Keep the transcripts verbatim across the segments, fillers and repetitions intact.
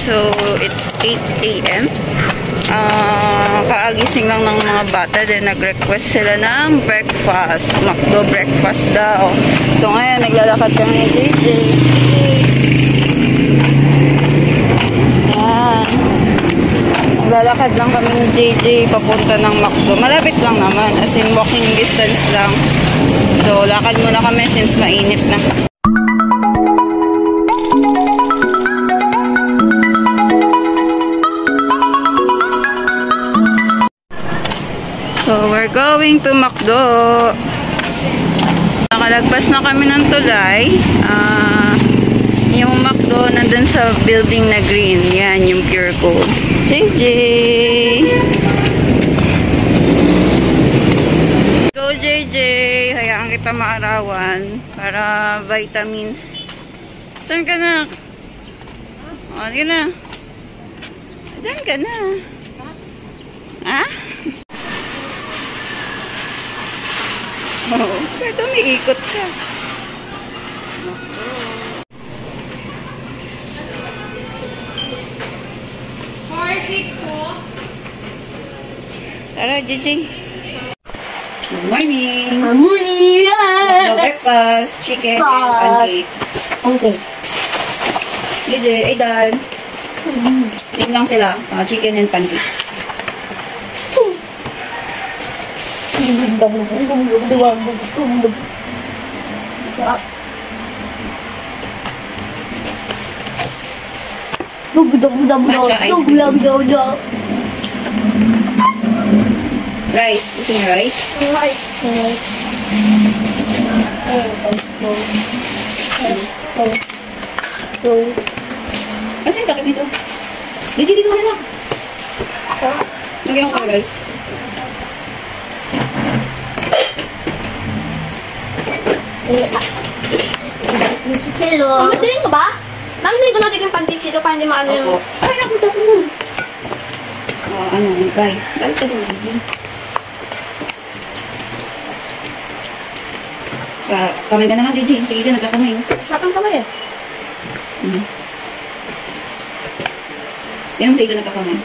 So, it's eight A M Uh, kaagising lang ng mga bata. Then, nag-request sila ng breakfast. McDo breakfast daw. So, ngayon, naglalakad kami ni J J. Yan. Naglalakad lang kami ni J J papunta ng McDo. Malapit lang naman. As in, walking distance lang. So, lakad muna kami since mainit na. So, we're going to McDo. Nakalagpas na kami ng tulay. Uh, yung McDo nandun sa building na green. Yan, yung Pure Gold. J J! Go, J J! Hayaan kita maarawan para vitamins. Saan ka na? O, di na. Saan ka na? Ha? Oo. Pwede umiikot ka. four six two. Tara, J J. Good morning. Good morning. No breakfast, chicken, and pancake. Okay. J J, Aidan. Same lang sila. Uh, chicken and pancake. Rice. Eating rice? Rice. Kasi yung takip dito. Dito, dito ka na. Lagyan ko rice. Hello. Madaling ka ba? Nanginoy ko natin yung pancake dito para hindi maano yung... Ay, naku, tapos na. Oh, ano, rice. Balik ka doon. Kamay ka na nga, J J. Sige ka, nagkakamay. Sapang kamay eh. Hmm. Yan ang sige ka, nagkakamay.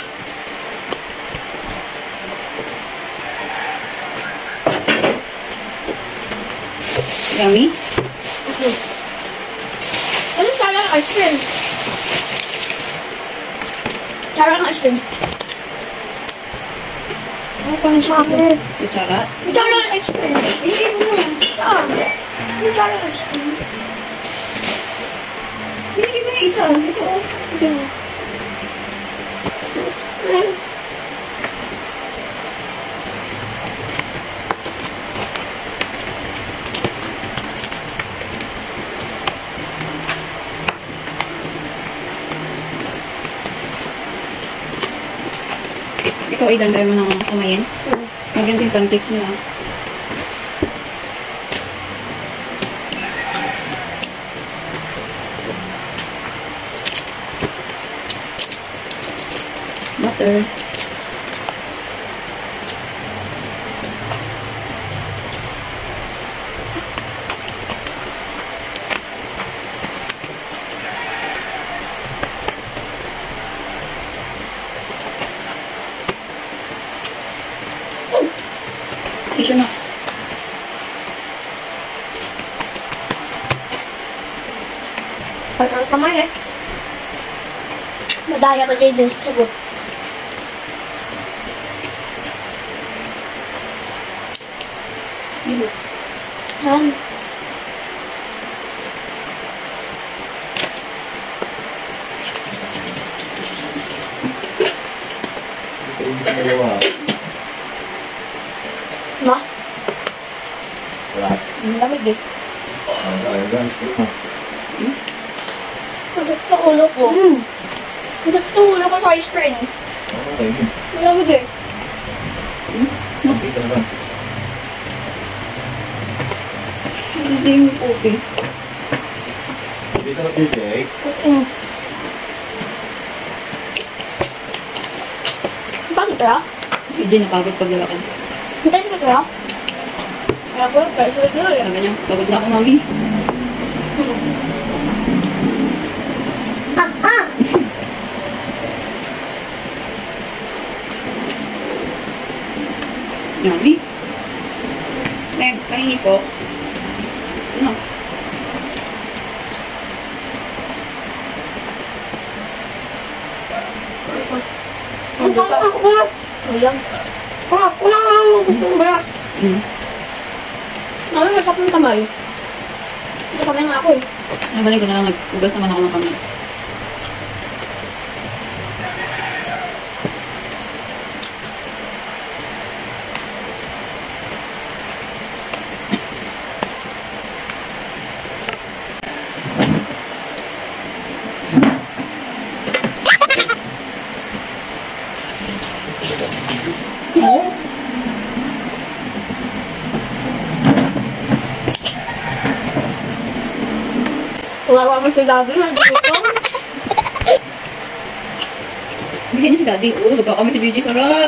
Yummy? Okay. Ano sarang ice cream? Sarang ice cream. Ano pa siya ito? Kutsara? Sarang ice cream. Hindi mo. Saan? Ano sarang ice cream? Binigay ko na isa. Ito. Ito. Ikaw, Aidan, try mo nang kumain. Hmm. Maganda yung pancakes niya. Butter. Tissue na. Ang kamay eh. Madaya ko dyan dun sa sagot. Silo. Yan. Ma? Wala. Ang lamig eh. Ang guys, ko. Masakit sa ulo ko. Mm. Masakit sa ulo ko sa ice cream. Okay. Ang lamig eh. Hindi ka naman. Hindi yung okay. Hindi ka nag-bibig. Mm. Bakit kaya? Medyo napagod paglalakad. Hintay sa kaya? Kaya ko, kaya sa kaya eh. Sabi niya, pagod na ako, mami. Ah, ah! Yummy. Meg, pahingi po. Ano? Ang pang ako nga. Ayan. Ah, kulang ang barak. Mm. Ano yung masap ng kamay? Hindi kamay nga ako eh. Nabalik ko na lang. Nag-ugas naman ako ng kamay. Wawa mo si Gabi na dito. Bigyan niyo si Daddy. Oo, lugaw kami si Gigi. Sarap.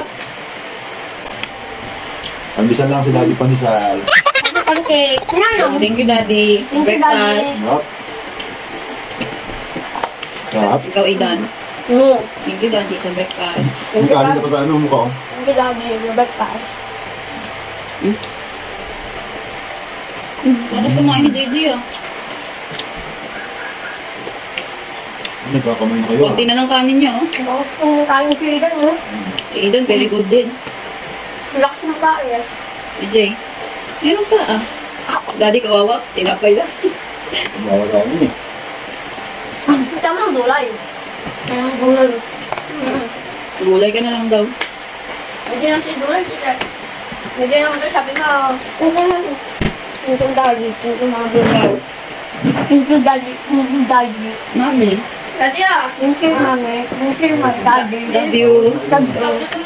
Pambisan lang si Daddy Pandesal. Pancake. Ano? Thank you, Daddy. Thank you, Breakfast. Daddy. Sarap. Sarap. Ikaw, Aidan. No. Thank you, Daddy, sa breakfast. Yung kanin na pa sa ano mukha ko. Thank you, Daddy. Your breakfast. Tapos kumain ni Gigi, ah. Nagkakamay na kayo. Kunti na lang kanin niya, oh. Ano? Kung kain si Idan, no? Si Aidan, very good din. Relax na kain. Si Jay. Meron pa, ah. Daddy, kawawa. Tinapay lang. Bawal kami eh. Tama ang dulay. Ang gulay. Gulay ka na lang daw. Hindi na si dulay, si Dad. Hindi naman doon sabi mo. Thank you, Daddy. Thank you, Mami. Thank you, Daddy. Thank you, Daddy. Mami. Daddy, ah. Thank you, Mami. Thank you, Daddy. Love you. Love you.